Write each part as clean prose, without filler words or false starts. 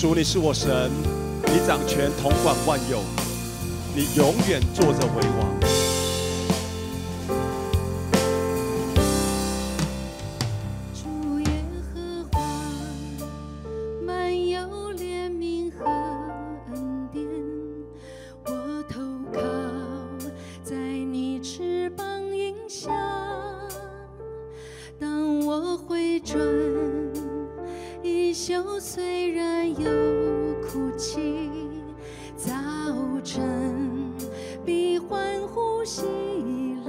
主，你是我神，你掌权统管万有，你永远坐着为王。 主耶和华，满有怜悯和恩典，我投靠在你翅膀荫下。当我回转，衣袖虽然有哭泣，早晨必欢呼喜乐。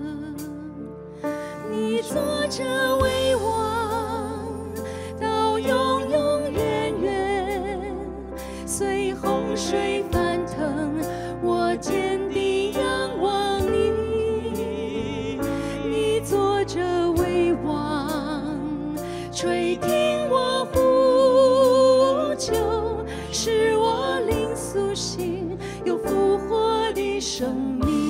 你坐着为王，到永永远远，随洪水翻腾，我坚定仰望你。你坐着为王，垂听我呼求，使我灵苏醒，有复活的生命。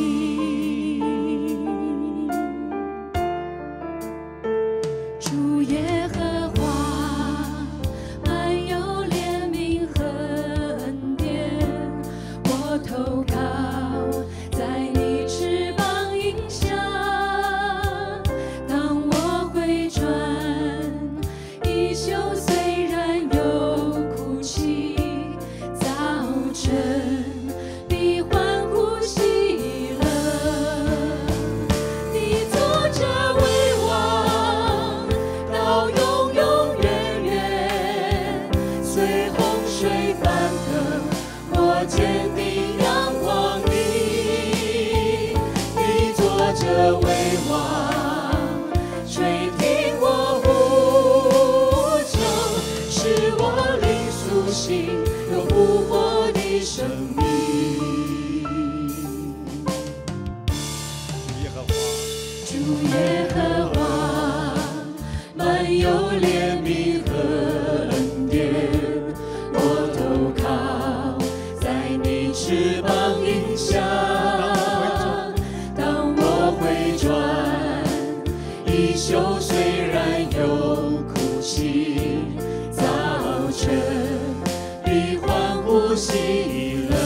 主耶和华，满有怜悯和恩典，我投靠在你翅膀荫下。当我回转，衣袖虽然有哭泣，早晨必欢呼喜乐。你坐着为王，到永永远远，随洪水翻腾，我坚定仰望你。你坐着为王，垂听我呼求，使我灵苏醒，有复活的生命。 主耶和华， 主耶和华，满有怜悯和恩典，我投靠在你翅膀荫下。当我回转，衣袖虽然有哭泣，早晨必欢呼喜乐。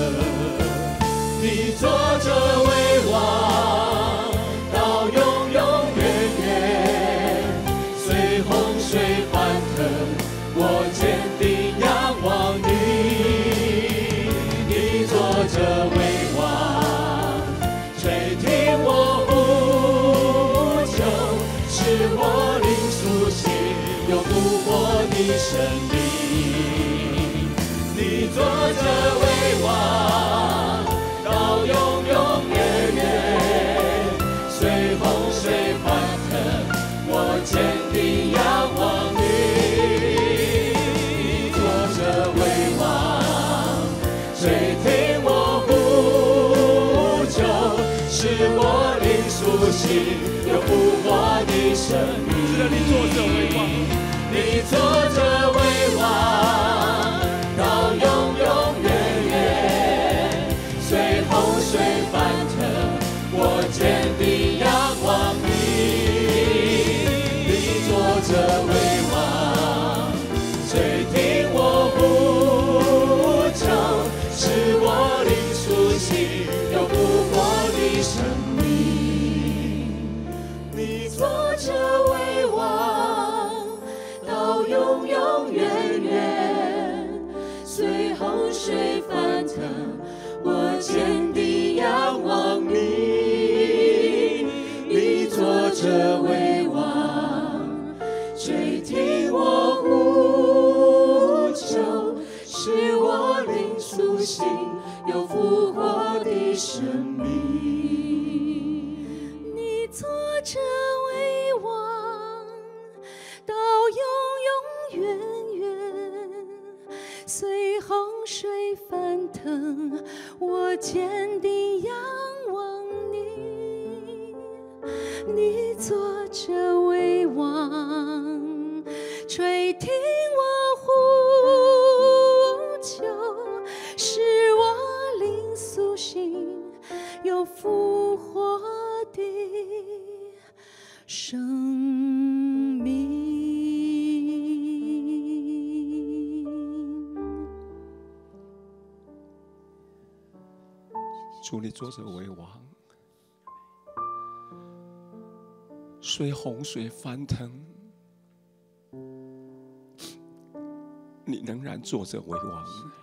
你坐着为王，到永永远远，随洪水翻腾，我坚定仰望你。你坐着为王，垂听我呼求，使我灵苏醒，有复活的生命。你坐着为王，到永永远远，随洪水翻腾，我坚定仰望你。你坐着为王，垂听我呼求，使我灵苏醒，有复活的生命。 是的，你坐着为王， 你坐着为王，到永永远远，随洪水翻腾，我坚定仰望你。你坐着为王，垂听我呼求，使我灵苏醒，有复活的生命。你坐着为王，到永永远远，随洪水翻腾，我坚定仰望你。你坐着为王，垂听我呼求，使我灵苏醒，有复活的生命。你坐着为王，到永永远远，随洪水翻腾，我坚定仰望你。你坐着为王，垂听我呼求，使我灵苏醒，有复活的生命。 主，你坐着为王，虽洪水翻腾，你仍然坐着为王。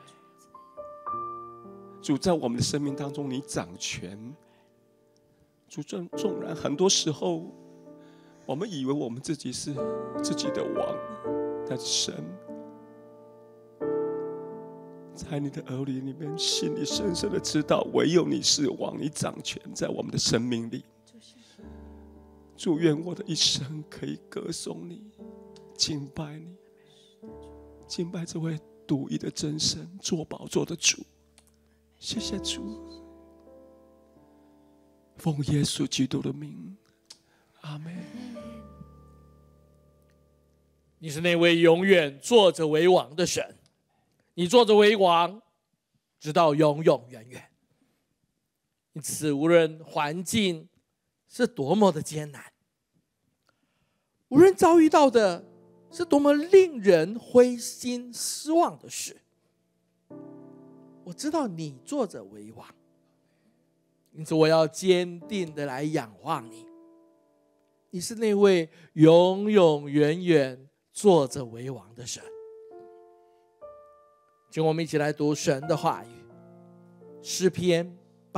主，在我们的生命当中，你掌权。主，纵然很多时候我们以为我们自己是自己的王，但是神在你的儿女里面心里深深的知道，唯有你是王，你掌权在我们的生命里。主，愿我的一生可以歌颂你，敬拜你，敬拜这位独一的真神，坐宝座的主。谢谢主，奉耶稣基督的名，阿们。 你是那位永远坐着为王的神，你坐着为王，直到永永远远。因此，无论环境是多么的艰难，无论遭遇到的是多么令人灰心失望的事，我知道你坐着为王，因此我要坚定的来仰望你。你是那位永永远远坐着为王的神。请我们一起来读神的话语，诗篇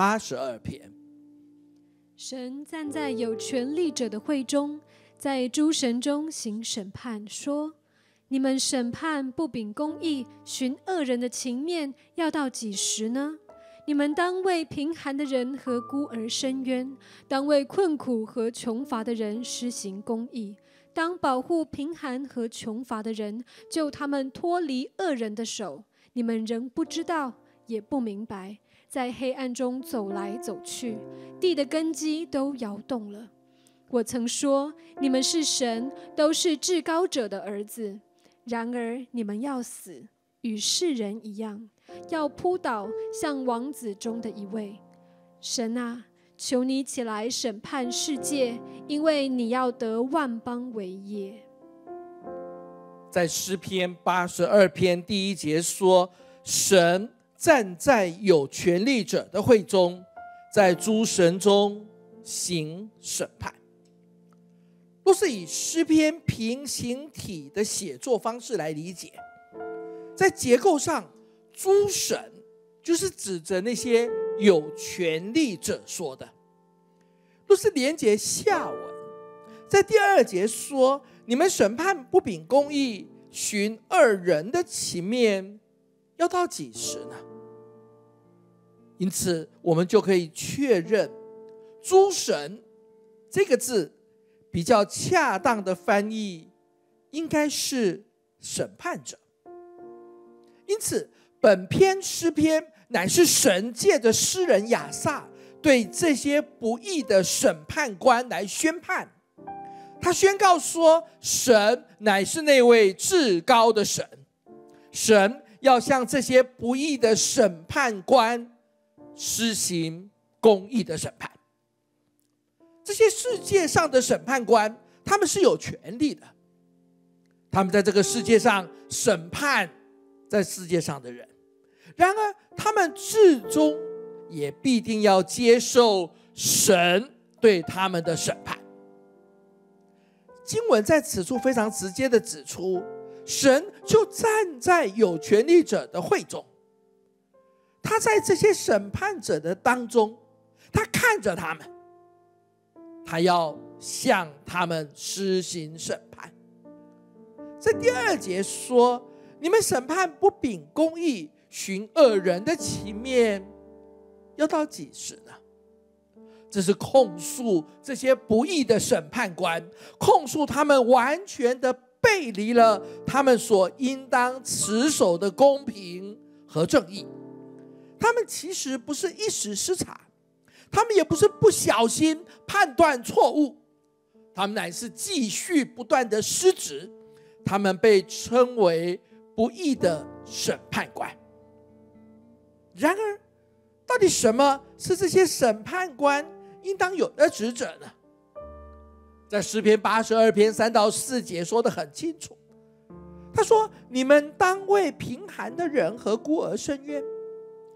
82篇。 神站在有权力者的会中，在诸神中行审判，说：你们审判不秉公义，寻恶人的情面，要到几时呢？你们当为贫寒的人和孤儿伸冤，当为困苦和穷乏的人施行公义，当保护贫寒和穷乏的人，救他们脱离恶人的手。你们仍不知道，也不明白，在黑暗中走来走去，地的根基都摇动了。我曾说，你们是神，都是至高者的儿子。然而你们要死，与世人一样，要扑倒，像王子中的一位。神啊，求你起来审判世界，因为你要得万邦为业。 在诗篇82篇第1节说，神站在有权力者的会中，在诸神中行审判。若是以诗篇平行体的写作方式来理解，在结构上，诸神就是指着那些有权力者说的。若是连结下文，在第2节说，你们审判不秉公义，寻恶人的情面，要到几时呢？因此我们就可以确认，诸神这个字比较恰当的翻译应该是审判者。因此本篇诗篇乃是神借着诗人亚萨对这些不义的审判官来宣判。他宣告说，神乃是那位至高的神，神要向这些不义的审判官施行公义的审判。这些世界上的审判官，他们是有权利的，他们在这个世界上审判在世界上的人，然而他们至终也必定要接受神对他们的审判。经文在此处非常直接的指出，神就站在有权力者的会中，他在这些审判者的当中，他看着他们，他要向他们施行审判。在第2节说，你们审判不秉公义，寻恶人的情面，要到几时呢？这是控诉这些不义的审判官，控诉他们完全的背离了他们所应当持守的公平和正义。他们其实不是一时失察，他们也不是不小心判断错误，他们乃是继续不断的失职。他们被称为不义的审判官。然而到底什么是这些审判官应当有的职责呢？在诗篇82篇3到4节说得很清楚，他说，你们当为贫寒的人和孤儿伸冤，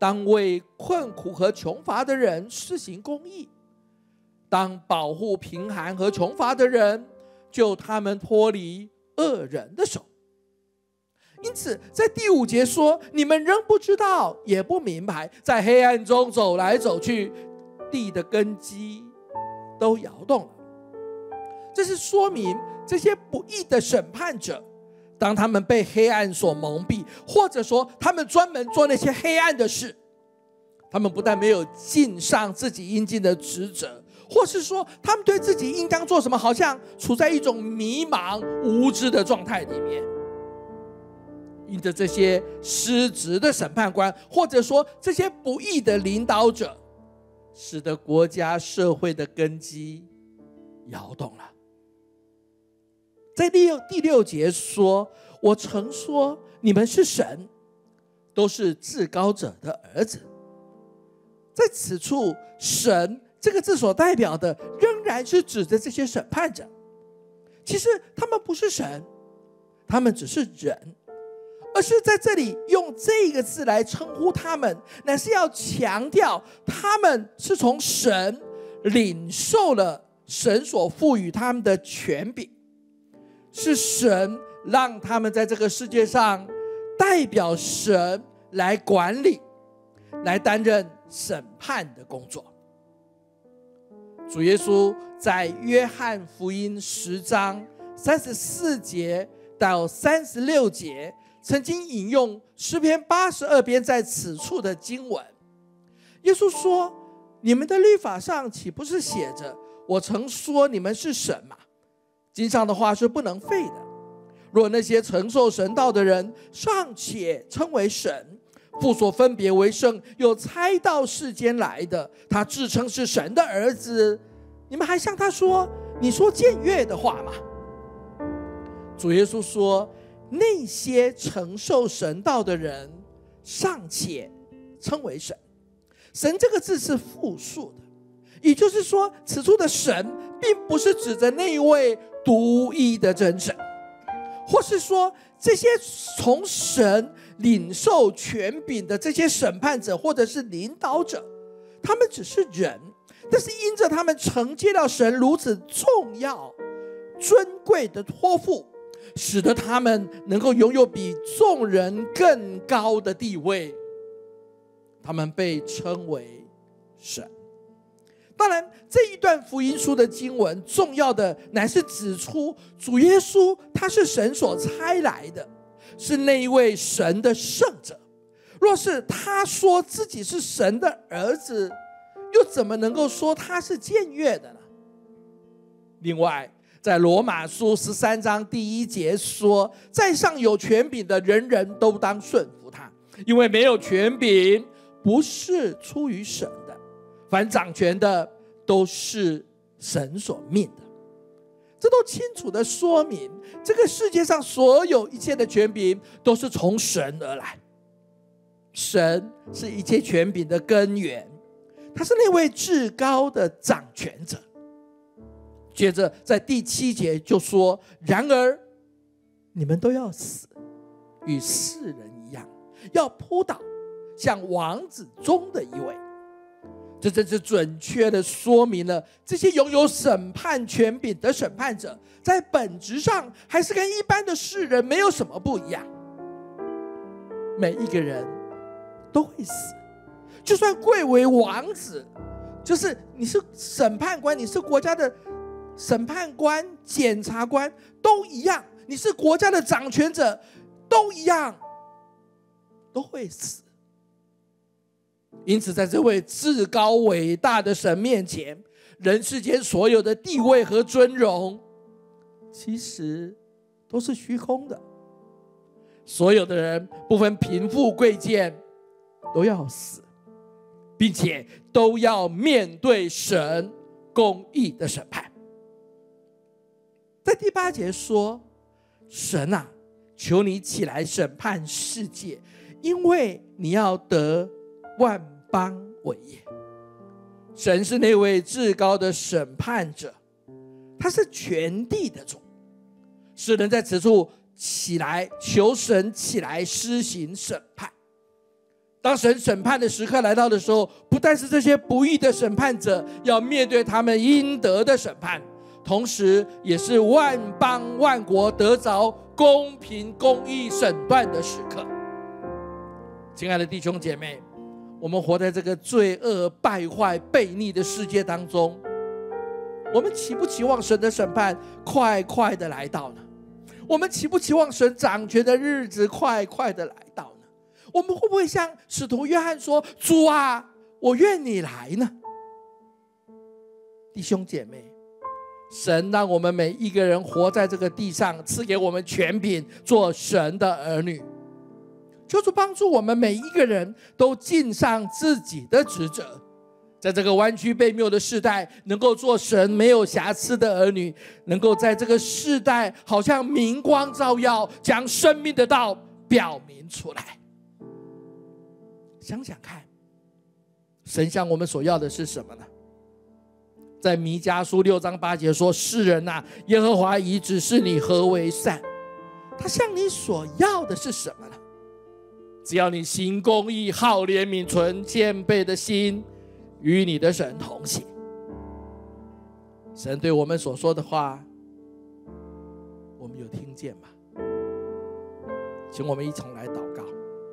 当为困苦和穷乏的人施行公义，当保护贫寒和穷乏的人，救他们脱离恶人的手。因此在第5节说，你们仍不知道也不明白，在黑暗中走来走去，地的根基都摇动了。这是说明这些不义的审判者，当他们被黑暗所蒙蔽，或者说他们专门做那些黑暗的事，他们不但没有尽上自己应尽的职责，或是说他们对自己应当做什么，好像处在一种迷茫无知的状态里面。因着这些失职的审判官，或者说这些不义的领导者，使得国家社会的根基摇动了。在第6节说，我曾说你们是神，都是至高者的儿子。在此处，神这个字所代表的仍然是指着这些审判者。其实他们不是神，他们只是人，而是在这里用这个字来称呼他们，乃是要强调他们是从神领受了神所赋予他们的权柄，是神让他们在这个世界上代表神来管理，来担任审判的工作。主耶稣在约翰福音10章34节到36节曾经引用诗篇82篇在此处的经文。耶稣说，你们的律法上岂不是写着，我曾说你们是神吗？经上的话是不能废的。若那些承受神道的人尚且称为神，父所分别为圣又差到世间来的，他自称是神的儿子，你们还向他说，你说僭越的话吗？主耶稣说，那些承受神道的人尚且称为神。神这个字是复数的，也就是说，此处的神并不是指着那一位独一的真神，或是说这些从神领受权柄的这些审判者或者是领导者，他们只是人，但是因着他们承接到神如此重要尊贵的托付，使得他们能够拥有比众人更高的地位，他们被称为神。当然，这一段福音书的经文重要的乃是指出主耶稣他是神所差来的，是那一位神的圣者。若是他说自己是神的儿子，又怎么能够说他是僭越的呢？另外，在罗马书13章第1节说，在上有权柄的人人都当顺服他，因为没有权柄不是出于神的，凡掌权的都是神所命的。这都清楚地说明，这个世界上所有一切的权柄都是从神而来。神是一切权柄的根源，他是那位至高的掌权者。接着在第7节就说，然而你们都要死，与世人一样，要扑倒，像王子中的一位。这真是准确地说明了，这些拥有审判权柄的审判者，在本质上还是跟一般的世人没有什么不一样。每一个人都会死，就算贵为王子，就是你是审判官，你是国家的审判官、检察官都一样，你是国家的掌权者都一样，都会死。因此在这位至高伟大的神面前，人世间所有的地位和尊荣其实都是虚空的。所有的人不分贫富贵贱都要死，并且都要面对神公义的审判。在第8节说，神啊，求你起来审判世界，因为你要得万邦为业。神是那位至高的审判者，他是全地的主。世人在此处起来，求神起来施行审判。 当神审判的时刻来到的时候，不但是这些不义的审判者要面对他们应得的审判，同时也是万邦万国得着公平公义审断的时刻。亲爱的弟兄姐妹，我们活在这个罪恶败坏悖逆的世界当中，我们期不期望神的审判快快的来到呢？我们期不期望神掌权的日子快快的来到呢？我们会不会像使徒约翰说，主啊，我愿你来呢？弟兄姐妹，神让我们每一个人活在这个地上，赐给我们权柄做神的儿女。求主帮助我们每一个人都尽上自己的职责，在这个弯曲悖谬的世代，能够做神没有瑕疵的儿女，能够在这个世代好像明光照耀，将生命的道表明出来。想想看，神向我们所要的是什么呢？在弥迦书6章8节说，世人啊，耶和华已指示你何为善，他向你所要的是什么呢？只要你行公义，好怜悯，存谦卑的心，与你的神同行。神对我们所说的话，我们有听见吗？请我们一同来祷告。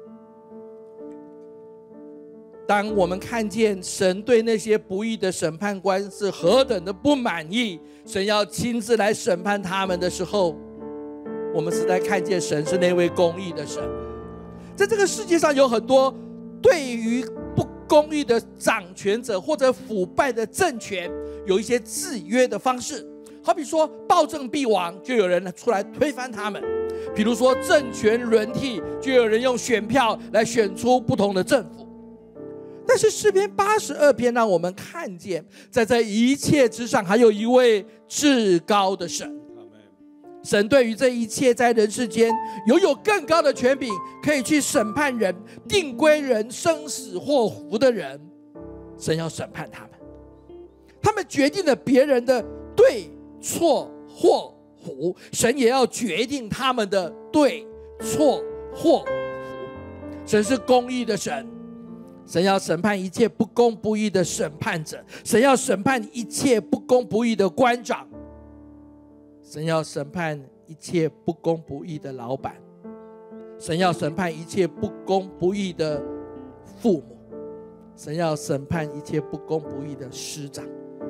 当我们看见神对那些不义的审判官是何等的不满意，神要亲自来审判他们的时候，我们是在看见神是那位公义的神。在这个世界上有很多对于不公义的掌权者或者腐败的政权有一些制约的方式，好比说暴政必亡，就有人出来推翻他们；比如说政权轮替，就有人用选票来选出不同的政府。但是诗篇82篇让我们看见，在这一切之上还有一位至高的神。神对于这一切在人世间拥有更高的权柄，可以去审判人，定归人生死祸福的人。神要审判他们，他们决定了别人的对错祸福，神也要决定他们的对错祸福。神是公义的神，神要审判一切不公不义的审判者，神要审判一切不公不义的官长，神要审判一切不公不义的老板，神要审判一切不公不义的父母，神要审判一切不公不义的师长。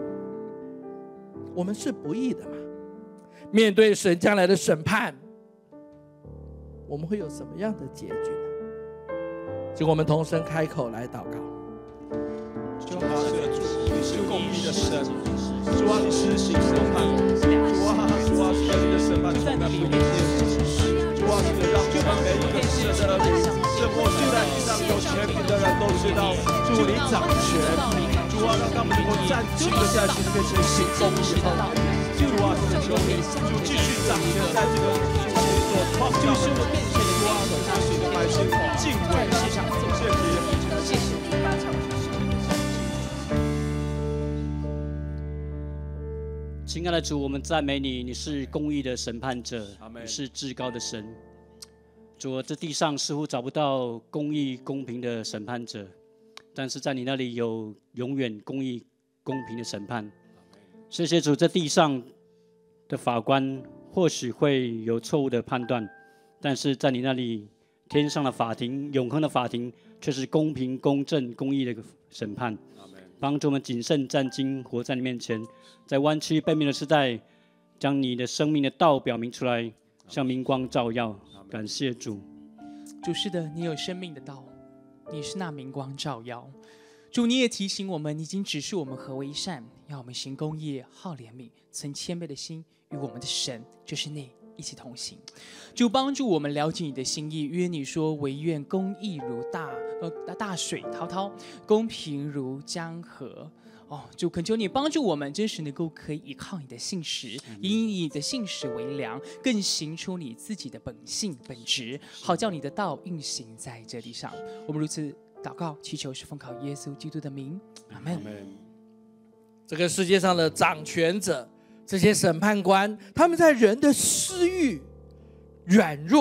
我们是不义的嘛？面对神将来的审判，我们会有什么样的结局呢？请我们同声开口来祷告。 主啊，你是公义的神，主啊，你施行审判，主啊，你的审判从来不离弃，主啊，你让我们每一个世的儿女，生活在地上有权柄的人都知道，主你掌权，主啊，让他们能够站起的在主面前行公义后，主啊，求你，主继续掌权在这个所创造的面前，主啊，让你的百姓敬畏你，谢谢你。 亲爱的主，我们赞美你，你是公义的审判者，你是至高的神。主，这地上似乎找不到公义公平的审判者，但是在你那里有永远公义公平的审判。谢谢主，这地上的法官或许会有错误的判断，但是在你那里，天上的法庭、永恒的法庭却是公平、公正、公义的审判。帮助我们谨慎战兢，活在你面前，在弯曲悖谬的时代，将你的生命的道表明出来，像明光照耀。感谢主。 主是的，你有生命的道，你是那明光照耀。主，你也提醒我们，你已经指示我们何为善，要我们行公义，好怜悯，存谦卑的心，与我们的神就是你一起同行。主，帮助我们了解你的心意，因为你说唯愿公义如大水滔滔，公平如江河。主恳求你帮助我们，真实能够可以依靠你的信实，以你的信实为粮，更行出你自己的本性本质，好叫你的道运行在这地上。我们如此祷告祈求，是奉靠耶稣基督的名，阿们。 这个世界上的掌权者，这些审判官，他们在人的私欲、软弱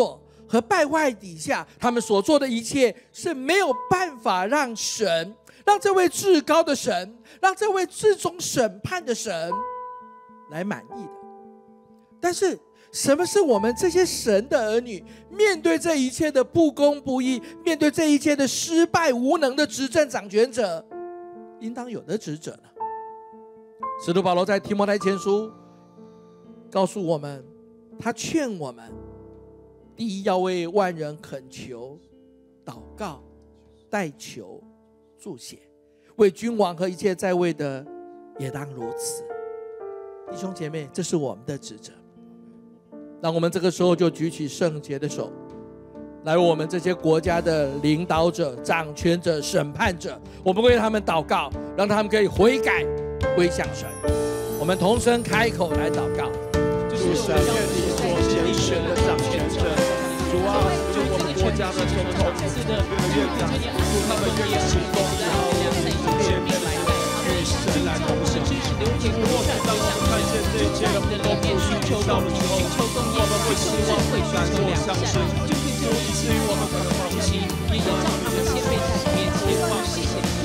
和败坏底下，他们所做的一切是没有办法让神，让这位至高的神，让这位至终审判的神来满意的。但是什么是我们这些神的儿女面对这一切的不公不义，面对这一切的失败无能的执政掌权者应当有的职责呢？使徒保罗在提摩太前书告诉我们，他劝我们，第一要为万人恳求、祷告、代求、祝谢，为君王和一切在位的也当如此。弟兄姐妹，这是我们的职责。让我们这个时候就举起圣洁的手，来为我们这些国家的领导者、掌权者、审判者，我们为他们祷告，让他们可以悔改归向神。我们同声开口来祷告。 主神，愿你所拣选的掌权者，主啊，就我们国家的总统、院长，主他们愿意行公义，谦卑来与神来同行。或许当我们看见这一切的不公不义到的时候，我们会失望、难过、伤心，就以至于我们可能放弃，也让他们谦卑在你面前放弃。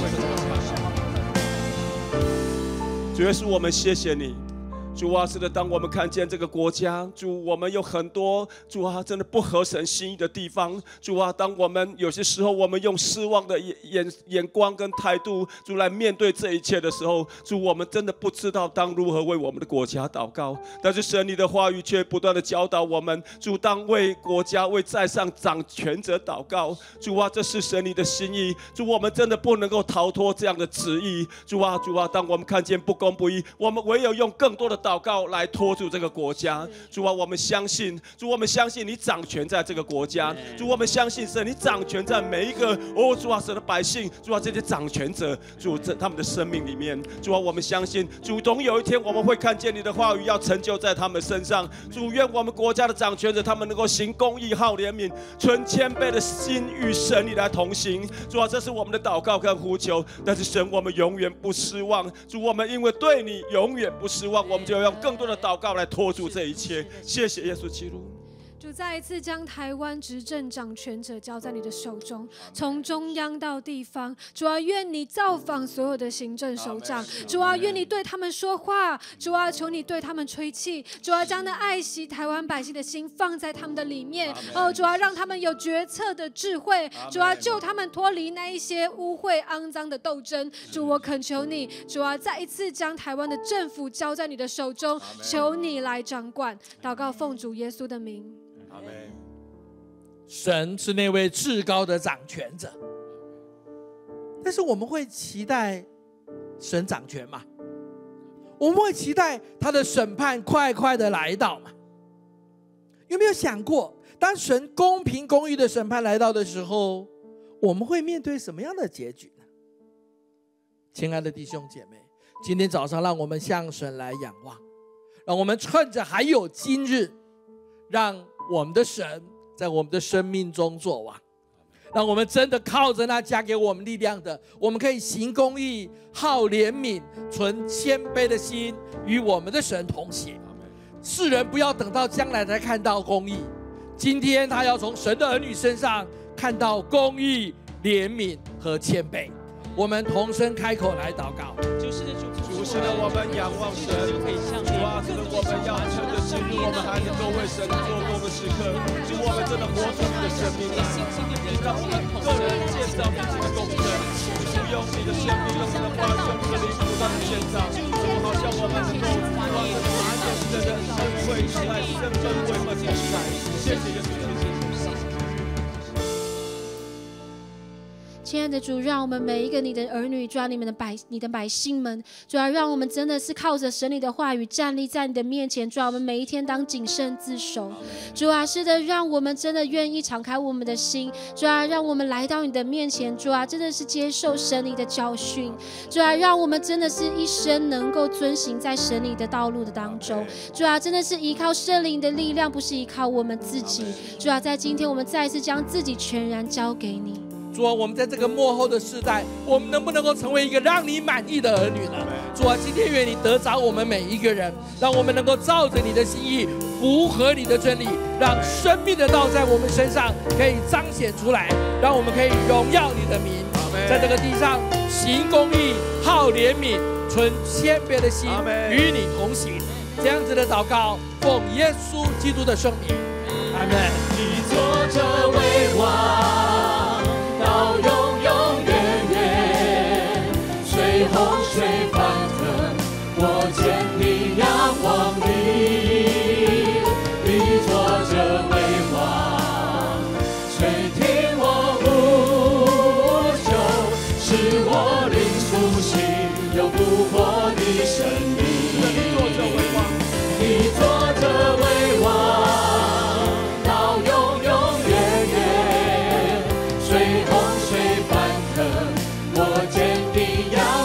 主耶稣，我们谢谢你。主啊，是的，当我们看见这个国家，主，我们有很多主啊，真的不合神心意的地方。主啊，当我们有些时候，我们用失望的眼光跟态度，主来面对这一切的时候，主，我们真的不知道当如何为我们的国家祷告。但是神，你的话语却不断的教导我们，主，当为国家、为在上掌权者祷告。主啊，这是神你的心意。主，我们真的不能够逃脱这样的旨意。主啊，主啊，当我们看见不公不义，我们唯有用更多的祷告来托住这个国家。主啊，我们相信，主，我们相信你掌权在这个国家。主，我们相信神，你掌权在每一个主啊，神的百姓，主啊，这些掌权者，主他们的生命里面。主啊，我们相信，主总有一天我们会看见你的话语要成就在他们身上。主，愿我们国家的掌权者，他们能够行公义、好怜悯、存谦卑的心，与神你来同行。主啊，这是我们的祷告跟呼求。但是神，我们永远不失望。主，我们因为对你永远不失望，我们就要用更多的祷告来托住这一切。谢谢耶稣基督。 主再一次将台湾执政掌权者交在你的手中，从中央到地方。主啊，愿你造访所有的行政首长。主啊，愿你对他们说话。主啊，求你对他们吹气。主啊，将那爱惜台湾百姓的心放在他们的里面。主啊，让他们有决策的智慧。主啊，救他们脱离那一些污秽肮脏的斗争。主，我恳求你，主啊，再一次将台湾的政府交在你的手中，求你来掌管。祷告奉主耶稣的名。 神是那位至高的掌权者，但是我们会期待神掌权吗？我们会期待他的审判快快的来到吗？有没有想过，当神公平公义的审判来到的时候，我们会面对什么样的结局呢？亲爱的弟兄姐妹，今天早上让我们向神来仰望，让我们趁着还有今日，让我们的神在我们的生命中作王，让我们真的靠着那加给我们力量的，我们可以行公义、好怜悯、存谦卑的心，与我们的神同行。世人不要等到将来才看到公义，今天他要从神的儿女身上看到公义、怜悯和谦卑。我们同声开口来祷告。 主是的，我们仰望神。主啊，是的，我们要趁着今日我们还能够为神做工的时刻，主，我们真的活出你的生命来，让我们个人建造自己的工程，主，用你的生命，用你的话语，用你的灵不断的建造，好像我们能够把这个满眼神的恩惠来圣真为我们起来。谢谢耶稣。 亲爱的主，让我们每一个你的儿女，主啊，你的百姓们，主啊，让我们真的是靠着神你的话语站立在你的面前，主啊，我们每一天当谨慎自守。主啊，是的，让我们真的愿意敞开我们的心，主啊，让我们来到你的面前，主啊，真的是接受神你的教训，主啊，让我们真的是一生能够遵行在神你的道路的当中，主啊，真的是依靠圣灵的力量，不是依靠我们自己。主啊，在今天我们再一次将自己全然交给你。 主啊，我们在这个末后的世代，我们能不能够成为一个让你满意的儿女呢？主啊，今天愿你得着我们每一个人，让我们能够照着你的心意， 符合你的真理，让生命的道在我们身上可以彰显出来，让我们可以荣耀你的名，在这个地上行公义、好怜悯、存谦卑的心，与你同行。这样子的祷告，奉耶稣基督的圣名，阿们。 你坐着为王，到永永远远，随洪水翻腾，我坚定仰望你。你坐着为王，垂听我呼求，使我灵苏醒，有复活的生命。你坐着为王，到永永远远，随洪水翻腾，我坚定仰